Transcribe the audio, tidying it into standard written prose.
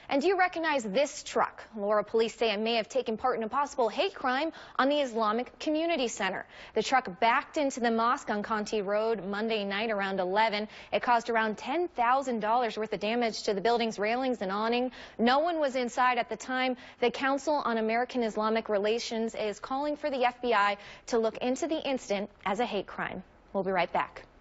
And do you recognize this truck? Laura police say it may have taken part in a possible hate crime on the Islamic Community Center. The truck backed into the mosque on Conti Road Monday night around 11. It caused around $10,000 worth of damage to the building's railings and awning. No one was inside at the time. The Council on American-Islamic Relations is calling for the FBI to look into the incident as a hate crime. We'll be right back.